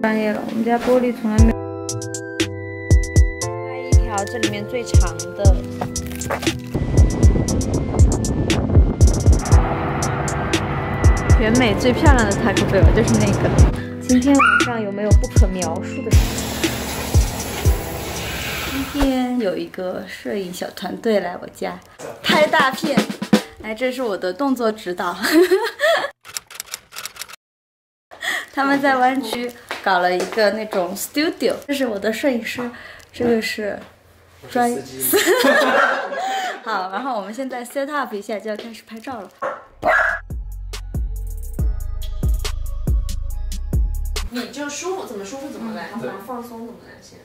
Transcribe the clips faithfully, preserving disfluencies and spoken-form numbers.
专业了，我们家玻璃从来没有。拍一条这里面最长的。全美最漂亮的 Taco Bell 就是那个。今天晚上有没有不可描述的事？今天有一个摄影小团队来我家拍大片。哎，这是我的动作指导。他们在湾区搞了一个那种 studio， 这是我的摄影师，这个是专业。好，然后我们现在 set up 一下，就要开始拍照了。 你就舒服怎么舒服怎么来，怎么放松怎么来先。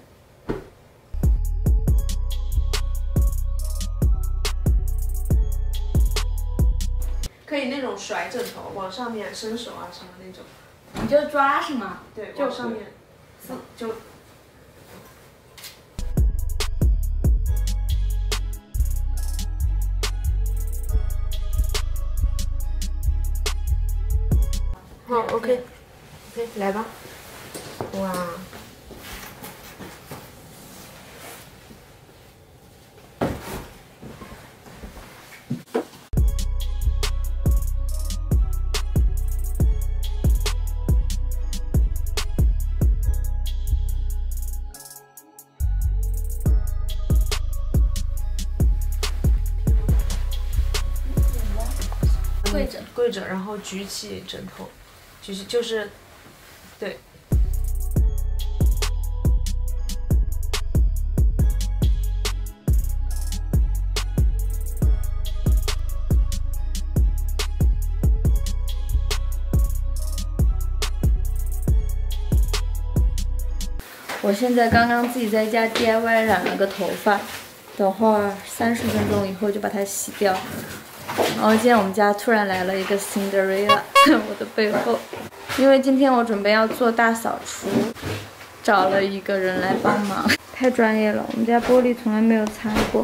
可以那种甩枕头，往上面伸手啊什么那种。 你就抓是吗？ 对，往上面，就。好 ，OK，OK， 来吧。哇。跪着，跪着，然后举起枕头，举起就是，对。 我现在刚刚自己在家 D I Y 染了个头发，等会儿三十分钟以后就把它洗掉。然后今天我们家突然来了一个 Cinderella 在我的背后，因为今天我准备要做大扫除，找了一个人来帮忙。太专业了，我们家玻璃从来没有擦过。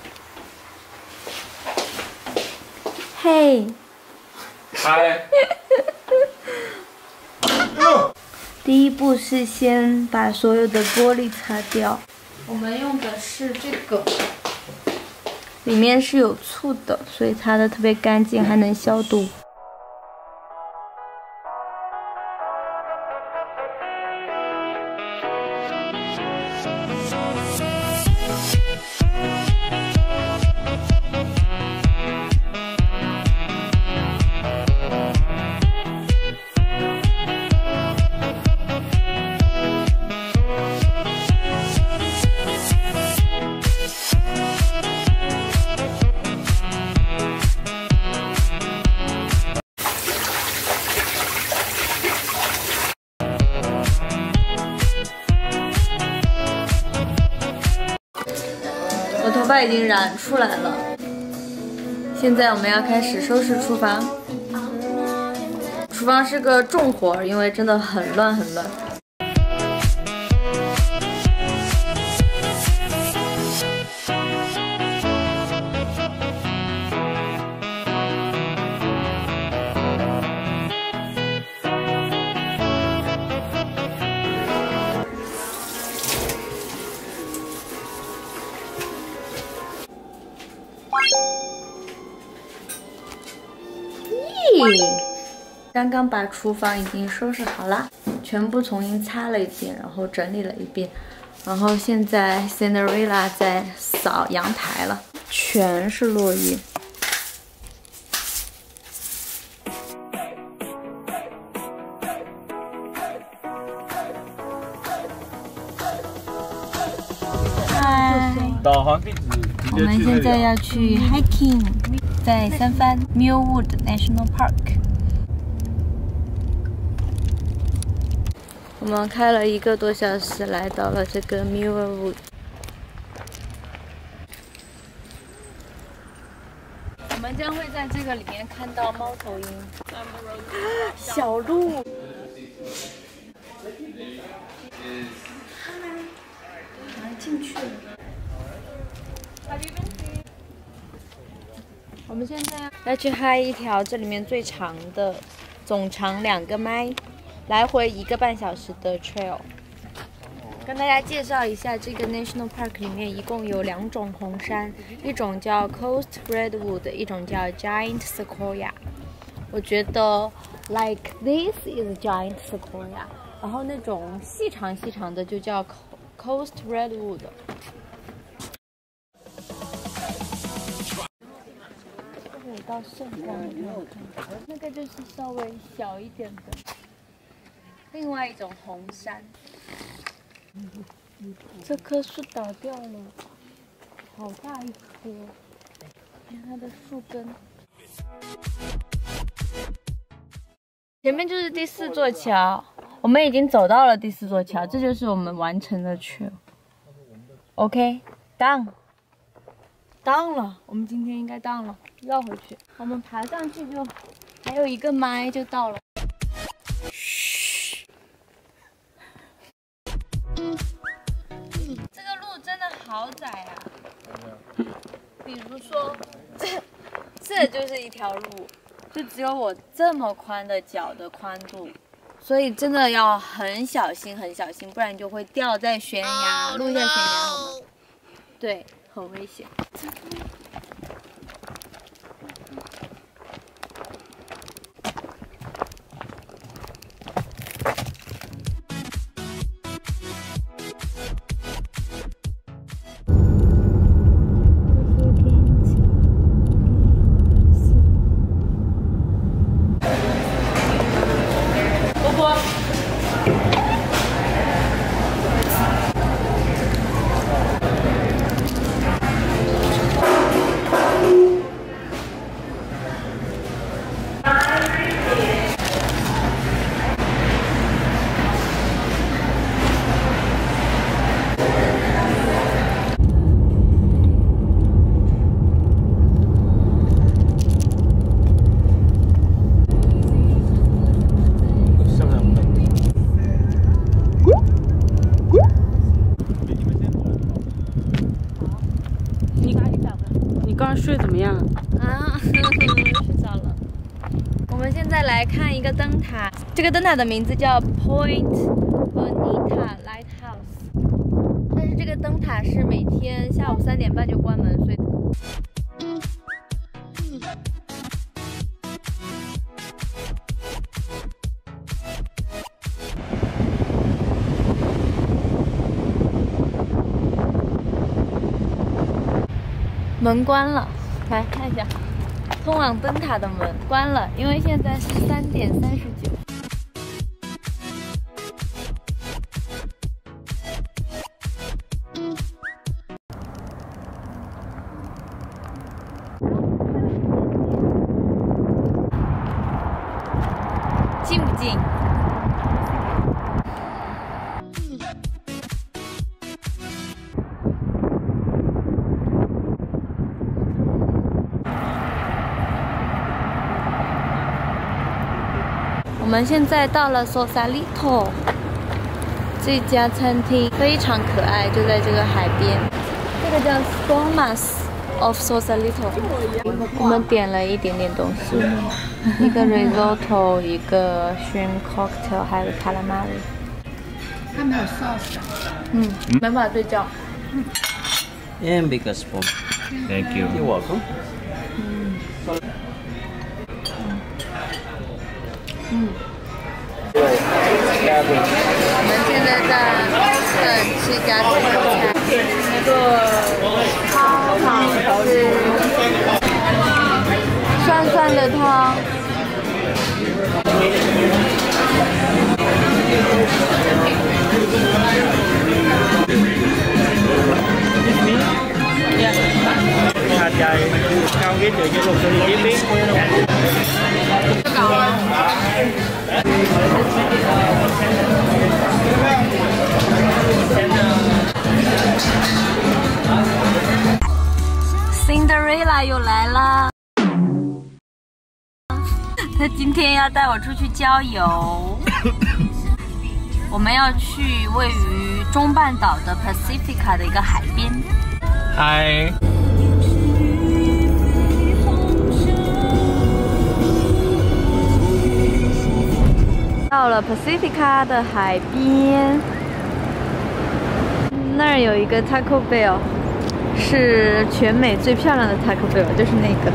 嘿， 嗨。 第一步是先把所有的玻璃擦掉。我们用的是这个。里面是有醋的，所以擦的特别干净，还能消毒。我头发已经染出来了，现在我们要开始收拾厨房。厨房是个重活，因为真的很乱很乱。刚刚把厨房已经收拾好了，全部重新擦了一遍，然后整理了一遍，然后现在 Cinderella 在扫阳台了，全是落叶。嗨， 导航地址。 我们现在要去 hiking， 在三藩 Millwood National Park。我们开了一个多小时，来到了这个 Millwood。我们将会在这个里面看到猫头鹰。小鹿。进去了。我们现在要去嗨一条这里面最长的，总长两个麦。 来回一个半小时的 trail。跟大家介绍一下，这个 National Park 里面一共有两种红杉，一种叫 Coast Redwood， 一种叫 Giant Sequoia。我觉得 like this is Giant Sequoia， 然后那种细长细长的就叫 Coast Redwood。这有道圣光，那个就是稍微小一点的。另外一种红杉。这棵树倒掉了，好大一棵，看它的树根。前面就是第四座桥，我们已经走到了第四座桥，这就是我们完成的 trail。OK， down， down 了，我们今天应该 down 了，绕回去。我们爬上去就还有一个麦就到了。这个路真的好窄啊！比如说，这这就是一条路，就只有我这么宽的脚的宽度，所以真的要很小心，很小心，不然就会掉在悬崖，落下悬崖，对，很危险。 睡怎么样啊？睡着了。我们现在来看一个灯塔，这个灯塔的名字叫 Point Bonita Lighthouse， 但是这个灯塔是每天下午三点半就关门，所以。门关了，来看一下，通往灯塔的门关了，因为现在是三点三十九。近不近？我们现在到了 Sausalito 这家餐厅，非常可爱，就在这个海边。这个叫 Thomas of Sausalito。我们点了一点点东西，一个 risotto， 一个 shrimp cocktail， 还有 calamari。 它没有 sauce。 嗯，没办法对照。 嗯 And big spoon. Thank you. You're welcome. 嗯，我们现在在等吃一家中餐，一个超好吃，涮涮的汤。 hạt dài cao cái từ cái lục từ cái biết Cinderella 又来啦！他今天要带我出去郊游，我们要去位于中半岛的 Pacifica 的一个海边。 嗨。 到到了 Pacifica 的海边，那儿有一个 Taco Bell， 是全美最漂亮的 Taco Bell， 就是那个。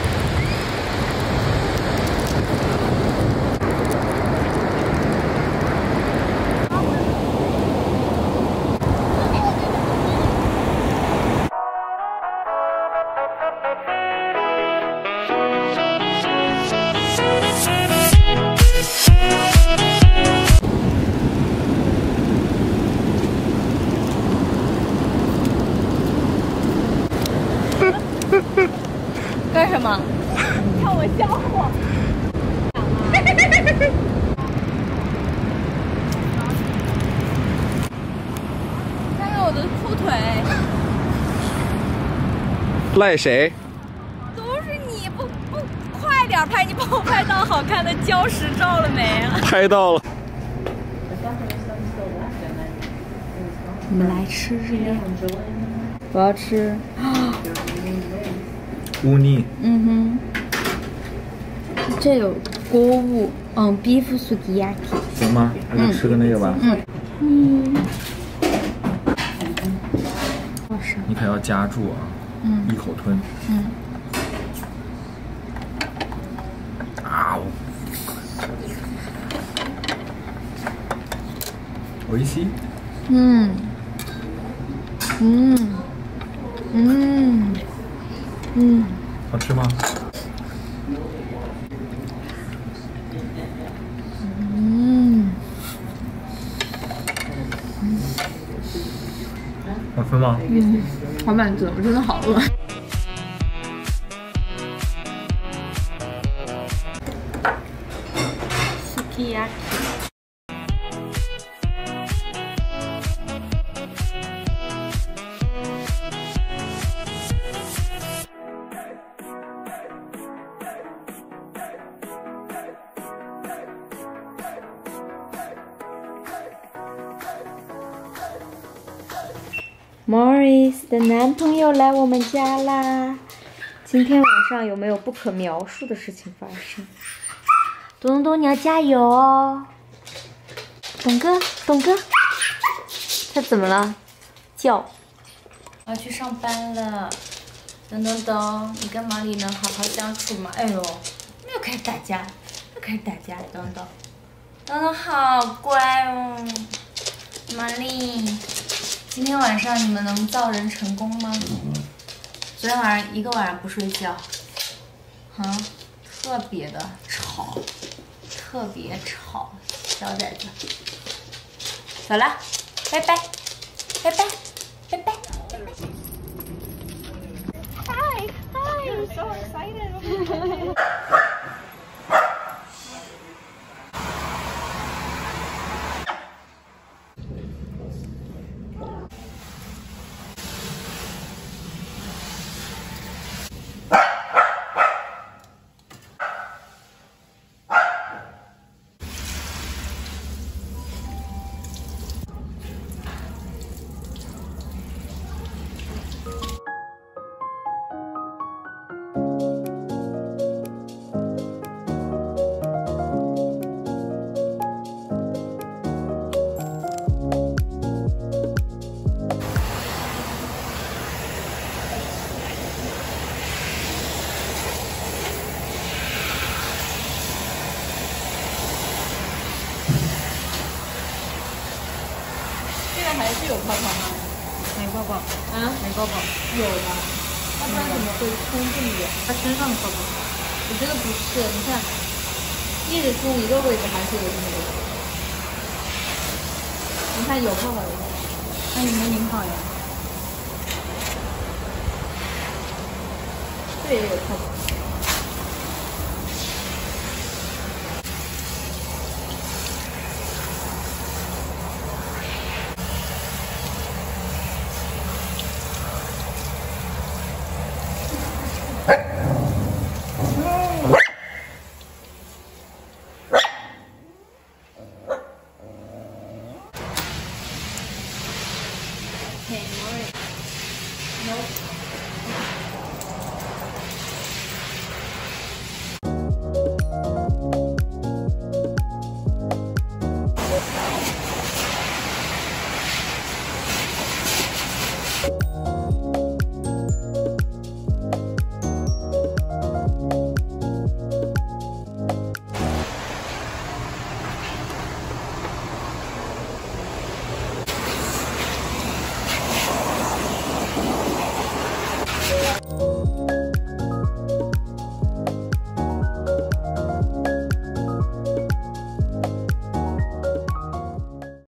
干什么？看我笑话。看看我的粗腿。 赖谁？ 都是你不不快点拍！你帮我拍到好看的礁石照了没啊？ 拍到了。 我们来吃日料。我要吃。 乌尼。 嗯哼，这有锅物，嗯 ，beef sukiyaki。 行吗？还是吃个那个吧。 嗯嗯。好吃。 你可要夹住啊！ 嗯。 一口吞。 嗯。 啊！おいしい。 嗯。嗯。嗯。嗯。 好吃吗？ 嗯。 好吃吗？ 嗯，好满足，我真的好饿。Sukiyaki。Morris 的男朋友来我们家啦！今天晚上有没有不可描述的事情发生？东东东，你要加油哦！董哥，董哥，他怎么了？叫。我要去上班了。东东东，你跟马里能好好相处吗？哎呦，又开始打架，又开始打架，东东。东东好乖哦，玛丽。今天晚上你们能造人成功吗？昨天晚上一个晚上不睡觉，啊，特别的吵，特别吵，小崽子。走了，拜拜，拜拜，拜拜。Hi, hi, I'm so excited. 还是有泡泡吗？没泡泡啊？没泡泡？有的，要不然怎么会冲这么远？它身上的泡泡？我觉得不是，你看，一直冲一个位置还是有这么多。你看有泡泡的，那你没拧好呀？这也有泡泡。 了。